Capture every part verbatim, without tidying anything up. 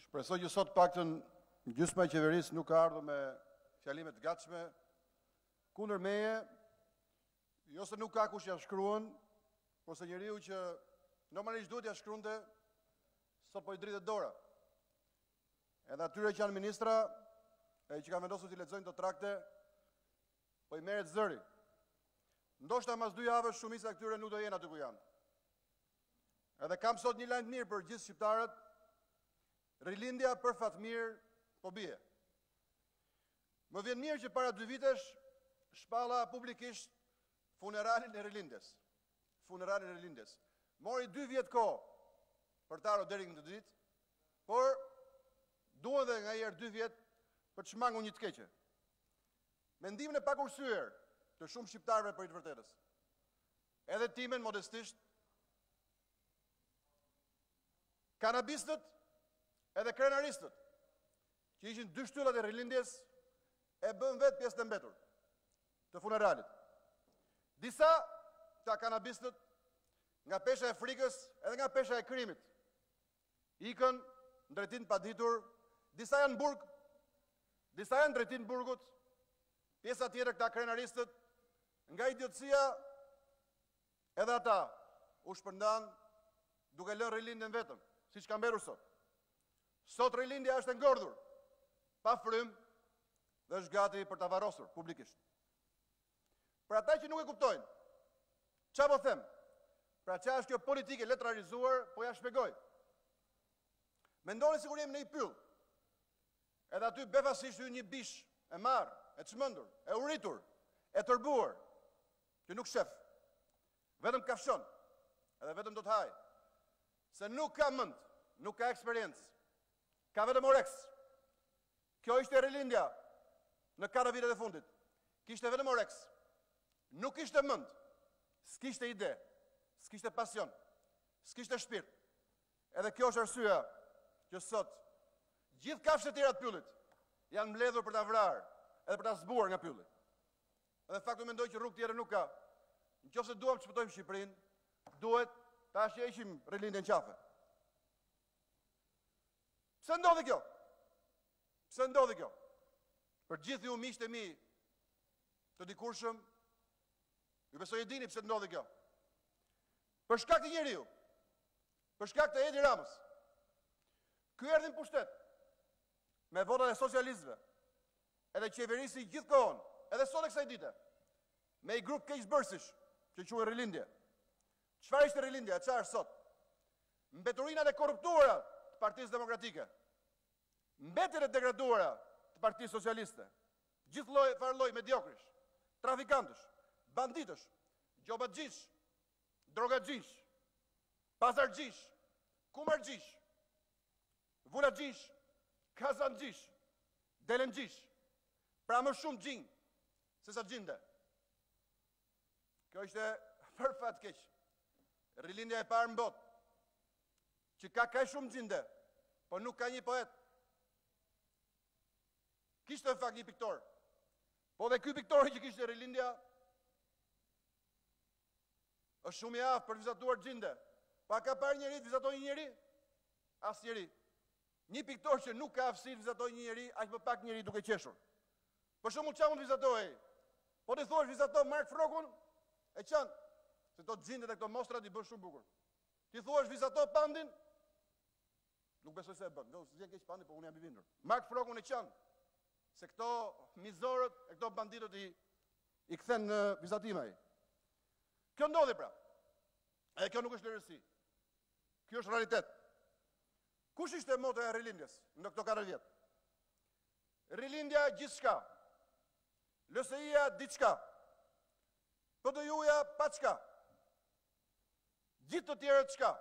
Shpresoj që sot paktën gjysma e qeverisë nuk ka ardhur me fjalime të gatshme kundër meje, jo se nuk ka kush ja shkruan, por se njeriu që normalisht duhet ja shkruante, sot po i dritet dora. Edhe atyre që janë ministra, e që kanë vendosur të lexojnë të trakte, po i merret zëri. Ndoshta mas dy javësh shumica e këtyre nuk do jenë aty ku janë. Edhe kam sot një lajm të mirë për gjithë shqiptarët. Rilindja për fatmir po bie. Më vjen mirë që para dy vitesh shpalla publikisht funeralin e Rilindjes. Funeralin e Rilindjes. Mori dy vjet kohë për të ardhur deri në këtë ditë, por duan edhe nga herë dy vjet për të shmangur një të keqe. Mendimin e pakursyer të shumë shqiptarëve për të vërtetës. Edhe timen modestisht, kanabistët edhe krenaristët, që ishin dy shtyllat e Rilindjes, e bën vetë pjesë të mbetur të funeralit. Disa ta kanabistët nga pesha e frikës edhe nga pesha e krimit ikën në drejtim të paditur, disa janë në burg, disa janë në drejtim të burgut, pjesa tjetër këta krenaristët nga idiotësia edhe ata u shpërndan duke lënë Rilindjen vetëm, siç ka mbetur sot. Sot Rilindja është e ngordhur, pa frym dhe është gati për ta varrosur publikisht. Për ata që nuk e kuptojnë, çfarë po them? Pra çfarë është kjo politikë letrarizuar, po ja shpjegoj. Mendoni sikur jemi në një pyll. Edhe aty befasisht hyn një bish e marr, e çmendur, e uritur, e tërbuar, që nuk shef. Vetëm kafshon, edhe vetëm do të haj. Se nuk ka mend, nuk ka eksperiencë. Ka vetëm oreks. Kjo ishte Rilindja në katër vitet e fundit. Kishte vetëm oreks. Nuk kishte mend, s'kishte ide, s'kishte pasion, s'kishte shpirt. Edhe kjo është arsyeja që sot gjithë kafshët e tjera të pyllit janë mbledhur për ta vrarë, edhe për ta zbuar nga pylli. Edhe faktu mendoj që rrugë tjetër nuk ka. Nëse duam të shpëtojmë Shqipërinë, duhet ta shqeqim Rilindjen qafe. Pse ndodhi kjo? Pse ndodhi kjo? Për gjithë ju miqtë e mi të dikurshëm, ju besoj e dini pse ndodhi kjo. Për shkak të njeriu, për shkak të Edi Ramës. Ky erdhi në pushtet me votat e socialistëve, edhe qeverisi gjithkohon, edhe sot e kësaj dite, me i grup keqbërësish që quhen Rilindje. Çfarë ishte Rilindja? Çfarë është sot? Mbeturinat e korruptuara të Partisë Demokratike, mbetjet e degraduara të Partisë Socialiste, gjithë lloj farlloj mediokrish, trafikantësh, banditësh, gjobaxhish, drogaxhish, pazarxhish, kumarxhish, vulaxhish, kazanxhish, delenxhish, pra më shumë xhin se sa xhinde. Kjo ishte për fat keq. Rilindja e parë në botë, që ka kaq shumë xhinde, por nuk ka një poet. Kishte në fakt një piktor. Po dhe ky piktori që kishte Rilindja është shumë i aftë për vizatuar xhinde. Pa ka parë njëri të vizatoj një njeri? As njeri. Një piktor që nuk ka aftësi të vizatoj një njeri, aq më pak njeri duke qeshur. Për shembull, çfarë mund të vizatoj? Po ti thuash vizato Mark Frokun, e çan, se to xhindet e këto mostrat i bën shumë bukur. Ti thuash vizato Pandin, nuk besoj se e bën. Do të vjen keq Pandi, po unë jam i bindur. Mark Frokun e çan, se këto mizorët e këto banditët i i kthen në vizatim ai. Kjo ndodhi pra. Edhe kjo nuk është lërësi. Kjo është realitet. Kush ishte motoja e Rilindjes në këto katër vjet? Rilindja gjithçka. L S I-ja diçka. P D U-ja pa çka. Gjithë të tjerët çka.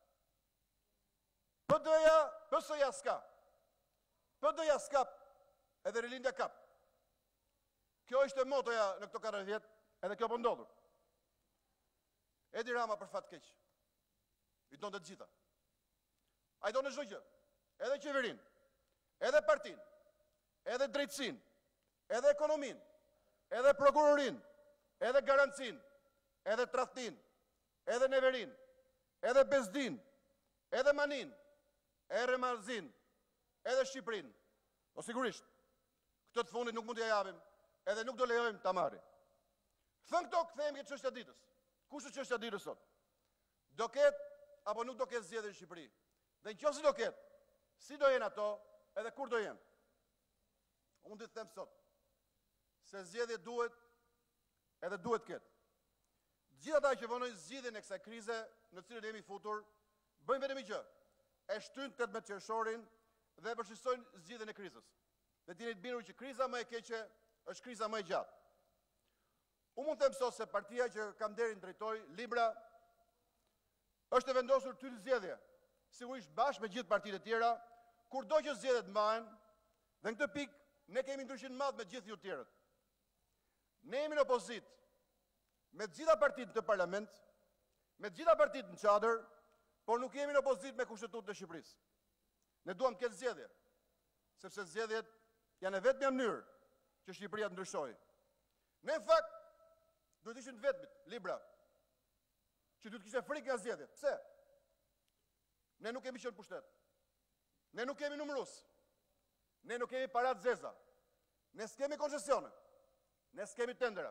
P D-ja, P S-ja s'ka. P D-ja s'ka, edhe Rilindja kap. Kjo ishte motoja në këto katër vjet, edhe kjo po ndodhur. Edi Rama për fat keq. I donte të gjitha. Ai donte çdo gjë. Edhe qeverinë, edhe partinë, edhe drejtësinë, edhe ekonominë, edhe prokurorinë, edhe garancinë, edhe tradhtinë, edhe neverinë, edhe bezdin, edhe manin, edhe marrëzin, edhe Shqipërinë. Po sigurisht, këtë të fundit nuk mund t'ja japim, edhe nuk do lejojmë ta marrim. Thënë këto, kthehemi ke çështja ditës. Kush është çështja ditës sot? Do ketë apo nuk do ketë zgjedhje në Shqipëri? Dhe nëse do ketë, si do jenë ato, edhe kur do jenë? Unë do të them sot se zgjedhje duhet edhe duhet ketë. Gjithë ata që vonojnë zgjidhjen e kësaj krize në cilën jemi futur, bëjnë vetëm një gjë. E shtyjnë tetëmbëdhjetë qershorin dhe e përshqisojnë zgjidhjen e krizës. Dhe t'jeni të bindur që kriza më e keqe është kriza më e gjatë. Unë mund të them sot se partia që kam nderin drejtoj, Libra, është e vendosur ty në zgjedhje, sigurisht bashkë me gjithë partitë e tjera, kurdo që zgjedhjet mbahen, dhe në këtë pikë ne kemi ndryshim të madh me gjithë ju të tjerët. Ne jemi në opozitë me të gjitha partitë të parlament, me të gjitha partitë në çadër, por nuk jemi në opozitë me kushtetutën e Shqipërisë. Ne duam të ketë zgjedhje, sepse zgjedhjet janë e vetmja mënyrë që Shqipëria të ndryshojë. Ne në fakt duhet ishim të vetmit, Libra, që duhet kishte frikë nga zgjedhjet. Pse? Ne nuk kemi qenë pushtet. Ne nuk kemi numërus. Ne nuk kemi parat zeza. Ne s'kemi koncesione. Ne s'kemi tendera.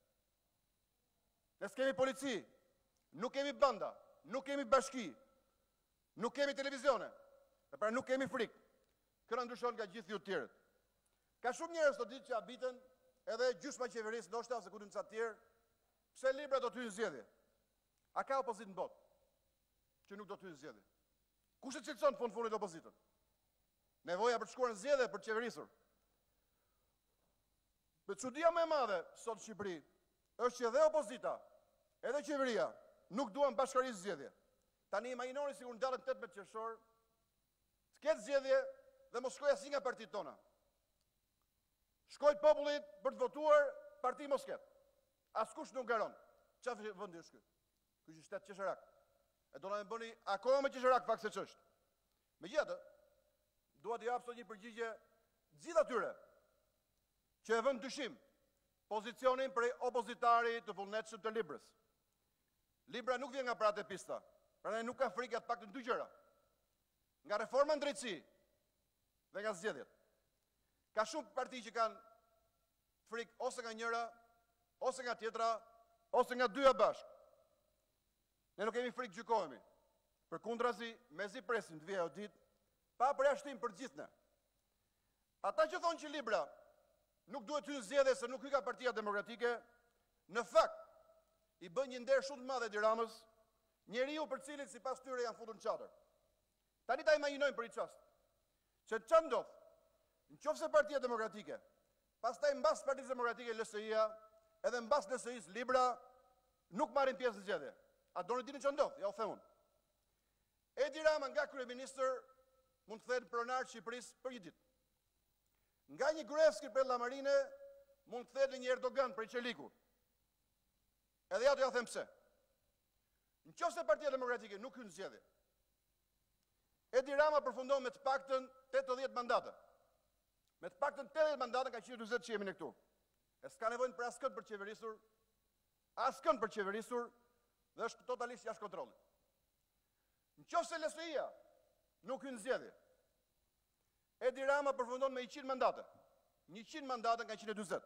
Ne s'kemi polici. Nuk kemi banda. Nuk kemi bashki. Nuk kemi televizione. Dhe pra nuk kemi frikë. Këna ndryshon nga gjithë ju të tjerët. Ka shumë njerëz të ditë që habiten edhe gjysma qeverisë ndoshta ose ku diun ca të tjerë, pse Libra do të hyjë në zgjedhje? A ka opozitë në botë që nuk do të hyjë në zgjedhje? Kush e cilëson në fund fundit opozitën? Nevoja për të shkuar në zgjedhje për të qeverisur. Për çudia më e madhe sot në Shqipëri është që edhe opozita, edhe qeveria nuk duan bashkërisht zgjedhje. Tani imagjinoni sikur ndalën tetëmbëdhjetë qershor, s'ket zgjedhje dhe mos shkoj asnjë nga partitë tona. Shkoj popullit për të votuar, parti mos ket. Askush nuk garon. Çfarë vendi është ky? Ky është shtet qesharak. E do na më bëni akoma më qesharak fakt se ç'është. Megjithatë, dua të jap sot një përgjigje gjithë atyre që e vënë dyshim pozicionin prej opozitari të vullnetshëm të Librës. Libra nuk vjen nga pratë e pista, prandaj nuk ka frikë të paktën dy gjëra. Nga reforma në drejtësi dhe nga zgjedhjet. Ka shumë parti që kanë frikë ose nga njëra, ose nga tjetra, ose nga dyja bashkë. Ne nuk kemi frikë gjykohemi. Përkundrazi, mezi presim të vijë ajo ditë, pa përjashtim për gjithë ne. Ata që thonë që Libra nuk duhet hyrë në zgjedhje se nuk hyka Partia Demokratike, në fakt i bën një nder shumë të madh Edi Ramës, njeriu për cilin sipas tyre janë futur në çadër. Tani ta imagjinojmë për një çast. Që çfarë ndodh? Nëse Partia Demokratike, pastaj mbas Partisë Demokratike L S I-a, edhe mbas L S I-s Libra nuk marrin pjesë në zgjedhje. A doni dini çfarë ndodh? Ja u them unë. Edi Rama nga kryeministër mund të thënë pronar të Shqipërisë për një ditë. Nga një Gruevski për Llamarine mund të thënë një Erdogan për Qeliku. Edhe ja do ja them pse. Nëse Partia Demokratike nuk hyn në zgjedhje, Edi Rama përfundon me të paktën tetëdhjetë mandate. Me të paktën tetëdhjetë mandate ka qenë dyzet që jemi ne këtu. E s'ka nevojë për askën për qeverisur, askën për qeverisur dhe është totalisht jashtë kontrollit. Nëse L S I-a nuk hyn në zgjedhje, Edi Rama përfundon me njëqind mandate. njëqind mandate nga njëqind e dyzet.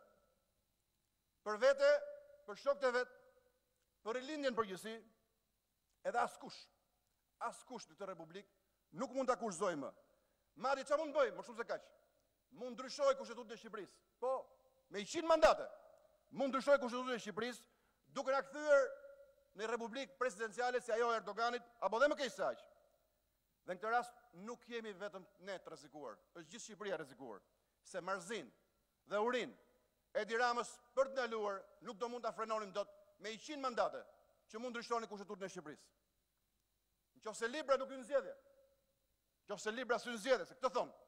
Për vete, për shokët e vet, për Rilindjen përgjithësi, edhe askush, askush në këtë republikë nuk mund ta akurzojë më. Madje çfarë mund bëjmë, më shumë se kaq. Mund ndryshojë kushtetutën e Shqipërisë. Po, me njëqind mandate, mund ndryshojë kushtetutën e Shqipërisë, duke na kthyer në republikë presidenciale si ajo e Erdoganit, apo dhe më keq se aq. Dhe në këtë rast nuk jemi vetëm ne të rrezikuar, është gjithë Shqipëria e rrezikuar, se marzin dhe urin Edi Ramës për të ndaluar nuk do mund ta frenonim dot me njëqind mandate që mund ndryshonin kushtetutën e Shqipërisë. Nëse Libra nuk hyn në zgjedhje, nëse Libra s'hyn në zgjedhje, se këtë thon.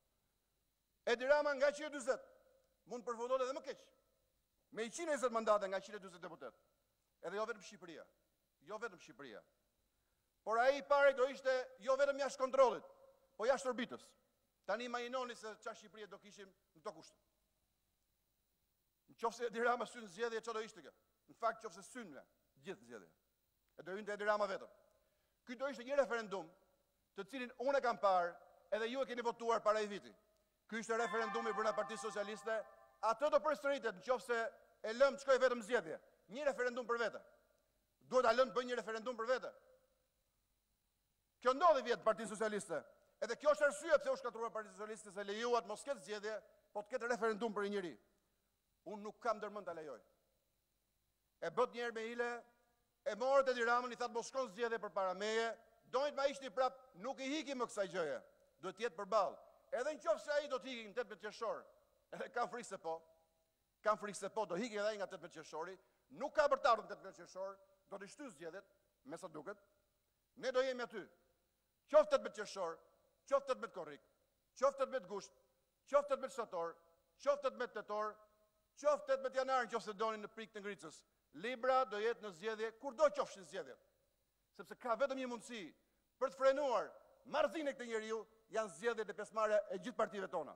Edi Rama nga njëqind e dyzet mund përfundon edhe më keq. Me njëqind e njëzet mandate nga njëqind e dyzet deputet. Edhe jo vetëm Shqipëria, jo vetëm Shqipëria. Por ai i pari do ishte jo vetëm jashtë kontrollit, po jashtë orbitës. Tani imagjinoni se çfarë Shqipërie do kishim në këto kushte. Nëse Edi Rama syn në zgjedhje, çfarë do ishte kjo? Në fakt nëse syn gjithë zgjedhje. E do hynte Edi Rama vetëm. Ky do ishte një referendum të cilin unë e kam parë edhe ju e keni votuar para i viti. Ky ishte referendumi brenda Partisë Socialiste, atë do përsëritet nëse e lëm të shkojë vetëm zgjedhje. Një referendum për vete. Duhet ta lënë të bëjë një referendum për vete. Kjo ndodhi vjet Partisë Socialiste. Edhe kjo është arsye pse u shkatruar Partia Socialiste se lejuat mos ketë zgjedhje, po të ketë referendum për një njeri. Unë nuk kam ndërmend ta lejoj. E bët një herë me hile, e morët e Tiranën, i thatë mos shkon zgjedhje përpara meje, dojnë ma ishni prap, nuk i hiki më kësaj gjëje. Do të jetë përballë. Edhe nëse ai do të hiki në tetëmbëdhjetë qershor, edhe kam frikë se po. Kam frikë se po, do hiki edhe ai nga tetëmbëdhjetë qershori, nuk ka për të ardhur në tetëmbëdhjetë qershor, do të shtyjë zgjedhjet, me sa duket. Ne do jemi aty. Qoftë tetëmbëdhjetë qershor, qoftë tetëmbëdhjetë korrik, qoftë tetëmbëdhjetë gusht, qoftë tetëmbëdhjetë shtator, qoftë tetëmbëdhjetë tetor, qoftë tetëmbëdhjetë janar nëse doni në pikë të Ngricës. Libra do jetë në zgjedhje kurdo qofshin zgjedhjet. Sepse ka vetëm një mundësi për të frenuar marrëdhënien e këtij njeriu, janë zgjedhjet e pjesëmarrje e gjithë partive tona.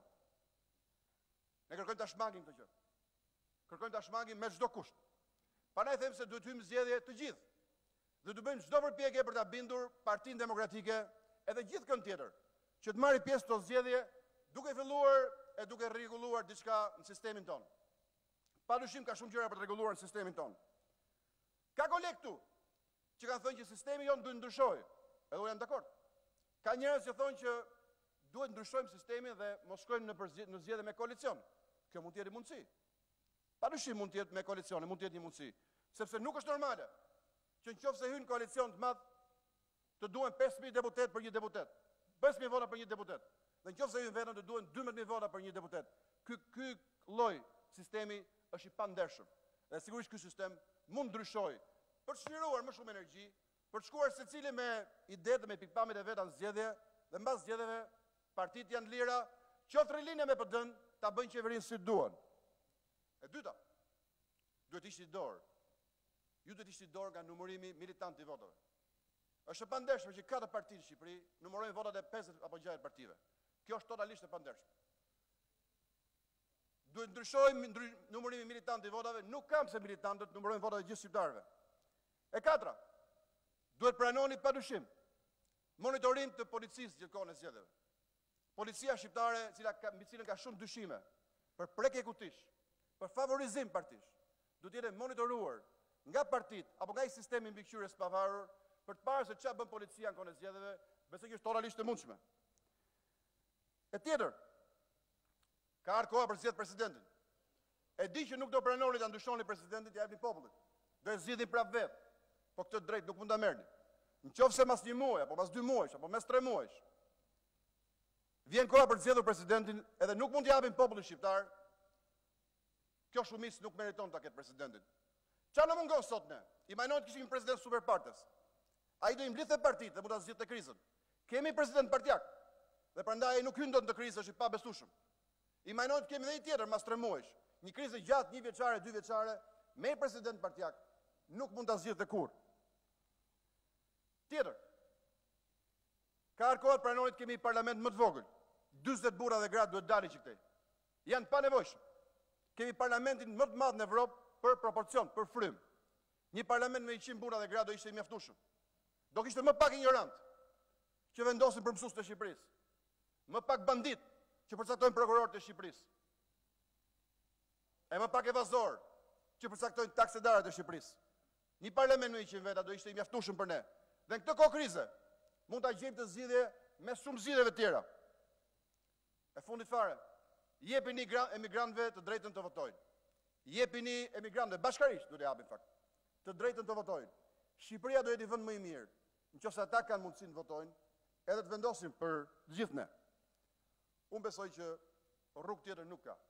Ne kërkojmë ta shmangim këtë gjë. Kërkojmë ta shmangim me çdo kusht. Prandaj them se duhet hyjmë zgjedhje të gjithë. Dhe të bëjmë çdo përpjekje për ta bindur Partinë Demokratike edhe gjithë kënd tjetër që të marrë pjesë në zgjedhje, duke filluar e duke rregulluar diçka në sistemin tonë. Padyshim ka shumë gjëra për të rregulluar në sistemin tonë. Ka kolegë këtu që kanë thënë që sistemi jonë duhet ndryshojë, edhe unë jam dakord. Ka njerëz që thonë që duhet ndryshojmë sistemin dhe mos shkojmë në në zgjedhje me koalicion. Kjo mund të jetë mundësi. Padyshim mund të jetë me koalicione, mund të jetë një mundësi, sepse nuk është normale që nëse hyn koalicion të madh të duhen pesë mijë deputet për një deputet, pesë mijë vota për një deputet. Dhe nëse hyn vetëm të duhen dymbëdhjetë mijë vota për një deputet. Ky ky lloj sistemi është i pandershëm. Dhe sigurisht ky sistem mund ndryshojë për të shliruar më shumë energji, për të shkuar secili me idetë dhe me pikpamjet e veta në zgjedhje, dhe mbas zgjedhjeve partitë janë lira, qoftë Rilindja me P D-n, ta bëjnë qeverinë si duan. E dyta, duhet ishte dorë. Ju duhet ishte dorë nga numërimi militant i votave. Është e pandershme që katër parti në Shqipëri numërojnë votat e pesëdhjetë apo gjashtëdhjetë partive. Kjo është totalisht e pandershme. Duhet ndryshojmë numërimi militant i votave, nuk kam se militantët numërojnë votat e gjithë shqiptarëve. E katra, duhet pranoni padyshim monitorim të policisë gjithë kohën e zgjedhjeve. Policia shqiptare, cila ka, mbi cilën ka shumë dyshime, për prekje kutish, për favorizim partish, duhet jetë monitoruar nga partitë apo nga i sistemi mbikëqyrjes pavarur për të parë se çfarë bën policia në kohën e zgjedhjeve, besoj që është totalisht e mundshme. E tjetër, ka ardhur koha për zgjedhje presidentin. E di që nuk do pranoni ta ndryshoni presidentin, t'ia japni popullit. Do e zgjidhni prapë vetë. Po këtë drejt nuk mund ta merrni. Nëse mas një muaj, apo mas dy muajsh, apo mas tre muajsh, vjen koha për të zgjedhur presidentin, edhe nuk mund t'i japin popullit shqiptar, kjo shumicë nuk meriton ta ketë presidentin. Çfarë na mungon sot ne? Imagjinoni të kishim një president superpartes. Ai do i mblidhte partitë dhe mund ta zgjidhte krizën. Kemi president partijak. Dhe prandaj ai nuk hyn dot në krizë, është i pabesueshëm. Imagjinoni të kemi edhe një tjetër mas tre muajsh, një krizë gjatë, një vjeçare, dy vjeçare, me president partijak, nuk mund ta zgjidhte kurrë. Tjetër, ka arkohet pranoni të kemi parlament më të vogël. dyzet burra dhe gra duhet dalin që këtej. Janë pa nevojshëm. Kemi parlamentin më të madh në Evropë për proporcion, për frym. Një parlament me njëqind burra dhe gra do ishte i mjaftueshëm. Do kishte më pak ignorant që vendosin për mësuesit e Shqipërisë. Më pak bandit që përcaktojnë prokurorët e Shqipërisë. E më pak evazor që përcaktojnë taksedarët e Shqipërisë. Një parlament me njëqind veta do ishte i mjaftueshëm për ne. Dhe në këtë kohë krize, mund ta gjejmë të zgjidhje me shumë zgjidhjeve të tjera. E fundit fare, jepini emigrantëve të drejtën të votojnë. Jepini emigrantëve bashkërisht, duhet të japin fakt, të drejtën të votojnë. Shqipëria do jetë i vend më i mirë, nëse ata kanë mundësinë të votojnë, edhe të vendosin për të gjithë ne. Unë besoj që rrugë tjetër nuk ka.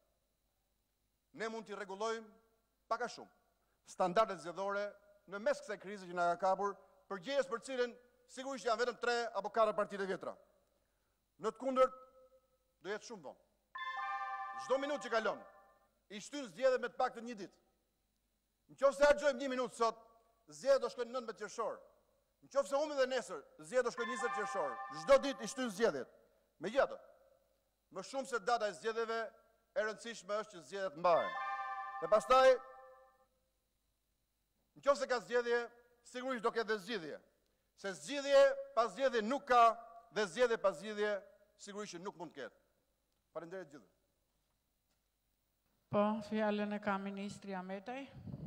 Ne mund t'i rregullojmë pak a shumë standardet zgjedhore në mes kësaj krize që na ka kapur, përgjegjës për cilën sigurisht janë vetëm tre apo katër partitë e vjetra. Në të kundërt do jetë shumë vonë. Çdo minutë që kalon, i shtyn zgjedhjet me të paktën një ditë. Nëse harxojmë një minutë sot, zgjedhjet do shkojnë në nëntëmbëdhjetë qershor. Nëse humbi dhe nesër, zgjedhjet do shkojnë njëzet qershor. Çdo ditë i shtyn zgjedhjet. Megjithatë, më shumë se data e zgjedhjeve, e rëndësishme është që zgjedhjet mbahen. Dhe pastaj, nëse ka zgjedhje, sigurisht do ketë dhe zgjidhje. Se zgjidhje pas zgjidhje nuk ka, dhe zgjidhje pas zgjidhje sigurisht që nuk mund të ketë. Faleminderit gjithëve. Po, fjalën e ka ministri Ametaj.